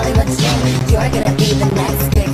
Hollywood dream. You're gonna be the next big